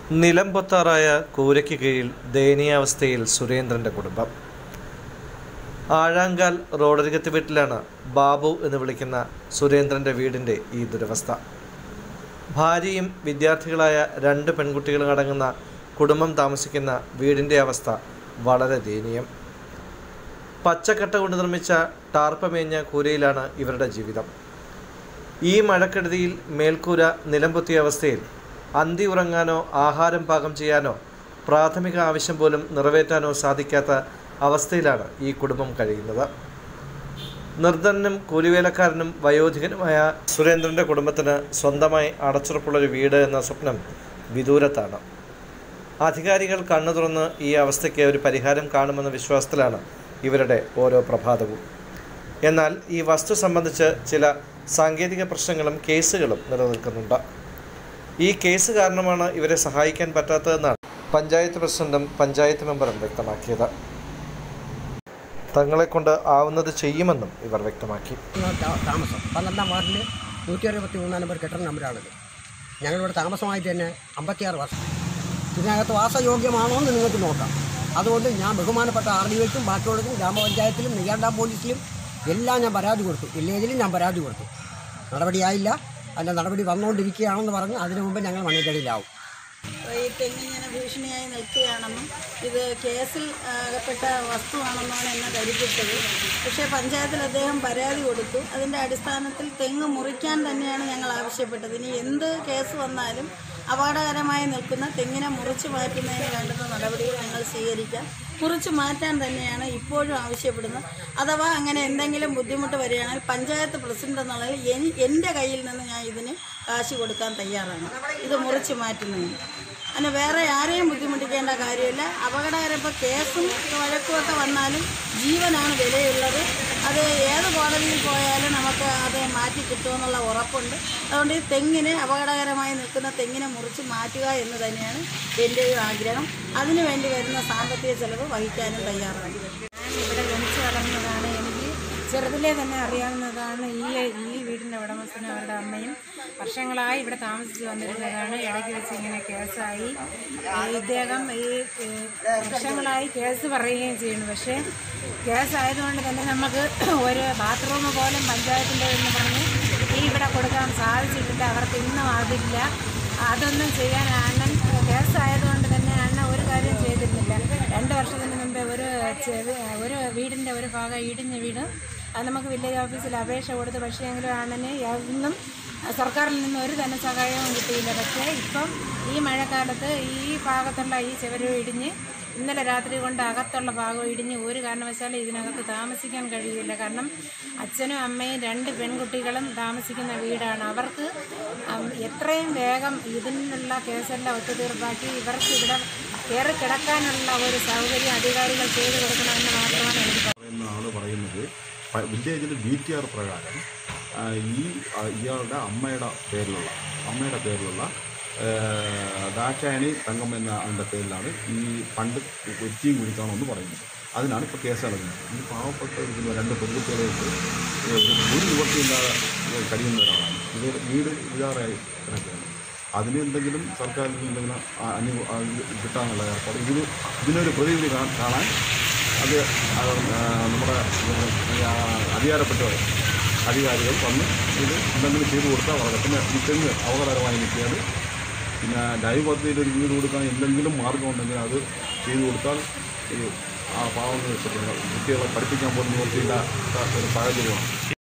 നിലംപൊത്താറായ കൂരയ്ക്ക് കീഴിൽ ദയനീയാവസ്ഥയിൽ സുരേന്ദ്രൻ്റെ കുടുംബം. ആഴാങ്കാൽ റോഡരികത്ത് വീട്ടിലാണ് ബാബു എന്ന് വിളിക്കുന്ന സുരേന്ദ്രൻ്റെ വീടിൻ്റെ ഈ ദുരവസ്ഥ. ഭാര്യയും വിദ്യാർത്ഥികളായ 2 പെൺകുട്ടികളും അടങ്ങുന്ന കുടുംബം താമസിക്കുന്ന വീടിൻ്റെ അവസ്ഥ വളരെ ദയനീയം. പച്ചക്കട്ട കൊണ്ട് നിർമ്മിച്ച ടാർപ്പമേഞ്ഞ കൂരയിലാണ് ഇവരുടെ ജീവിതം. ഈ മഴക്കെടുതിയിൽ മേൽക്കൂര നിലംപൊത്തിയ അവസ്ഥയിൽ അന്തി ഉറങ്ങാനോ ആഹാരം പാകം ചെയ്യാനോ പ്രാഥമിക ആവശ്യം പോലും നിറവേറ്റാനോ സാധിക്കാത്ത അവസ്ഥയിലാണ് ഈ കുടുംബം കഴിയുന്നത്. നിർധനനും കൂലിവേലക്കാരനും വയോധികനുമായ സുരേന്ദ്രൻ്റെ കുടുംബത്തിന് സ്വന്തമായി അടച്ചുറപ്പുള്ളൊരു വീട് എന്ന സ്വപ്നം വിദൂരത്താണ്. അധികാരികൾ കണ്ണു തുറന്ന് ഈ അവസ്ഥയ്ക്ക് ഒരു പരിഹാരം കാണുമെന്ന വിശ്വാസത്തിലാണ് ഇവരുടെ ഓരോ പ്രഭാതവും. എന്നാൽ ഈ വസ്തു സംബന്ധിച്ച് ചില സാങ്കേതിക പ്രശ്നങ്ങളും കേസുകളും നിലനിൽക്കുന്നുണ്ട്. ഈ കേസ് കാരണമാണ് ഇവരെ സഹായിക്കാൻ പറ്റാത്തതെന്നാണ് പഞ്ചായത്ത് പ്രസിഡന്റും പഞ്ചായത്ത് മെമ്പറും വ്യക്തമാക്കിയത്. തങ്ങളെക്കൊണ്ട് ആവുന്നത് ചെയ്യുമെന്നും ഇവർ വ്യക്തമാക്കി. താമസം 12-ാം വാർഡിൽ 163 നമ്പർ കെട്ടിട നമ്പറാണിത്. ഞങ്ങളിവിടെ താമസമായിട്ട് തന്നെ 56 വർഷം. ഇതിനകത്ത് വാസയോഗ്യമാണോ എന്ന് നിങ്ങൾക്ക് നോക്കാം. അതുകൊണ്ട് ഞാൻ ബഹുമാനപ്പെട്ട RDOയ്ക്കും ബാക്കിയുള്ളതും ഗ്രാമപഞ്ചായത്തിലും നെയ്യാണ്ട പോലീസിലും എല്ലാം ഞാൻ പരാതി കൊടുത്തു. വില്ലേജിലും ഞാൻ പരാതി കൊടുത്തു. നടപടിയായില്ല. അതിൻ്റെ നടപടി വന്നുകൊണ്ടിരിക്കുകയാണെന്ന് പറഞ്ഞ് അതിനു മുമ്പ് ഞങ്ങൾ മണ്ണിക്കടിയിലാവും. ഈ തെങ്ങിങ്ങനെ ഭീഷണിയായി നിൽക്കുകയാണെന്നും ഇത് കേസിൽ അകപ്പെട്ട വസ്തുവാണെന്നാണ് എന്നെ ധരിപ്പിച്ചത്. പക്ഷേ പഞ്ചായത്തിൽ അദ്ദേഹം പരാതി കൊടുത്തു. അതിൻ്റെ അടിസ്ഥാനത്തിൽ തെങ്ങ് മുറിക്കാൻ തന്നെയാണ് ഞങ്ങൾ ആവശ്യപ്പെട്ടത്. ഇനി എന്ത് കേസ് വന്നാലും അപകടകരമായി നിൽക്കുന്ന തെങ്ങിനെ മുറിച്ച് മാറ്റുന്നതിന് വേണ്ടുന്ന നടപടികൾ ഞങ്ങൾ സ്വീകരിക്കാം. മുറിച്ച് മാറ്റാൻ തന്നെയാണ് ഇപ്പോഴും ആവശ്യപ്പെടുന്നത്. അഥവാ അങ്ങനെ എന്തെങ്കിലും ബുദ്ധിമുട്ട് വരികയാണെങ്കിൽ പഞ്ചായത്ത് പ്രസിഡന്റ് എന്നുള്ളതിൽ എൻ്റെ കയ്യിൽ നിന്ന് ഞാൻ ഇതിന് കാശ് കൊടുക്കാൻ തയ്യാറാണ്. ഇത് മുറിച്ച് മാറ്റുന്നതിന് അങ്ങനെ വേറെ ആരെയും ബുദ്ധിമുട്ടിക്കേണ്ട കാര്യമില്ല. അപകടകരം ഇപ്പോൾ കേസും വഴക്കുമൊക്കെ വന്നാലും ജീവനാണ് വിലയുള്ളത്. അത് ഏത് കോടതിയിൽ പോയാലും നമുക്ക് അത് മാറ്റി കിട്ടുമെന്നുള്ള ഉറപ്പുണ്ട്. അതുകൊണ്ട് ഈ തെങ്ങിന് അപകടകരമായി നിൽക്കുന്ന തെങ്ങിനെ മുറിച്ച് മാറ്റുക എന്ന് തന്നെയാണ് എൻ്റെയും ആഗ്രഹം. അതിനു വേണ്ടി വരുന്ന സാമ്പത്തിക ചെലവ് വഹിക്കാനും തയ്യാറാണ്. ഞാൻ ഇവിടെ ജനിച്ചു വളർന്നതാണ്. എനിക്ക് ചെറുതിലേ തന്നെ അറിയാവുന്നതാണ്. ഈ വീടിൻ്റെ ഉടമസ്ഥനും അവരുടെ അമ്മയും വർഷങ്ങളായി ഇവിടെ താമസിച്ച് വന്നിരുന്നതാണ്. ഇടയ്ക്ക് വെച്ച് ഇങ്ങനെ കേസായി. ഇദ്ദേഹം വർഷങ്ങളായി കേസ് പറയുകയും ചെയ്യുന്നു. പക്ഷേ കേസായതുകൊണ്ട് തന്നെ നമുക്ക് ഒരു ബാത്റൂം പോലും പഞ്ചായത്തിൻ്റെ എന്ന് പറഞ്ഞ് ഇവിടെ കൊടുക്കാൻ സാധിച്ചിട്ടില്ല. അവർക്ക് ഇന്നും അതില്ല. അതൊന്നും ചെയ്യാൻ അണ്ണൻ കേസായതുകൊണ്ട് തന്നെ അണ്ണൻ ഒരു കാര്യം ചെയ്തിരുന്നില്ല. 2 വർഷത്തിന് മുമ്പേ ഒരു വീടിൻ്റെ ഒരു ഭാഗം ഇടിഞ്ഞ വീട് അത് നമുക്ക് വില്ലേജ് ഓഫീസിൽ അപേക്ഷ കൊടുത്തു. പക്ഷേ എങ്കിലും അണ്ണന് ഒന്നും സർക്കാരിൽ നിന്ന് ഒരു ധനസഹായവും കിട്ടിയില്ല. പക്ഷേ ഇപ്പം ഈ മഴക്കാലത്ത് ഈ ഭാഗത്തുള്ള ഈ ചുവര് ഇടിഞ്ഞ് ഇന്നലെ രാത്രി കൊണ്ട് അകത്തുള്ള ഭാഗം ഇടിഞ്ഞ് ഒരു കാരണവശാലും ഇതിനകത്ത് താമസിക്കാൻ കഴിയില്ല. കാരണം അച്ഛനും അമ്മയും 2 പെൺകുട്ടികളും താമസിക്കുന്ന വീടാണ്. അവർക്ക് എത്രയും വേഗം ഇതിനുള്ള കേസെല്ലാം ഒത്തുതീർപ്പാക്കി ഇവർക്ക് ഇവിടെ കയറി കിടക്കാനുള്ള ഒരു സൗകര്യം അധികാരികൾ ചെയ്തു കൊടുക്കണമെന്ന് മാത്രമാണ് എനിക്ക് പറയുന്നത്. വില്ലേജിൽ BTR പ്രകാരം ഇയാളുടെ അമ്മയുടെ പേരിലുള്ള ദാക്ഷായണി തങ്കം എന്ന ആളുടെ പേരിലാണ് ഈ ഫണ്ട് ഒറ്റിയും കുടിക്കണമെന്ന് പറയുന്നത്. അതിനാണ് ഇപ്പോൾ കേസ് നടക്കുന്നത്. ഈ പാവപ്പെട്ട 2 പെൺകുട്ടികളായിട്ട് ഒരു നിവൃത്തിയില്ലാതെ കഴിയുന്ന ഒരാളാണ്. ഇത് വീട് വിചാറായി കിടക്കുകയാണ്. അതിന് എന്തെങ്കിലും സർക്കാരിൽ എന്തെങ്കിലും കിട്ടാനുള്ള ഏർപ്പാട് ഇതിനൊരു പ്രതിവിധി കാണാൻ അത് നമ്മുടെ അധികാരികൾ വന്ന് ഇത് എന്തെങ്കിലും ചെയ്തു കൊടുത്താൽ വളരെ. പിന്നെ ഈ തെങ്ങ് അപകടകരമായി നിൽക്കുകയാണ്. പിന്നെ ലൈവ് പദ്ധതിയിൽ ഒരു വീട് കൊടുക്കാൻ എന്തെങ്കിലും മാർഗമുണ്ടെങ്കിൽ അത് ചെയ്തു കൊടുത്താൽ ഈ ആ പാവങ്ങൾ കുട്ടികളെ പഠിപ്പിക്കാൻ പോലും നിവർത്തിയില്ലാത്ത ഒരു സാഹചര്യമാണ്.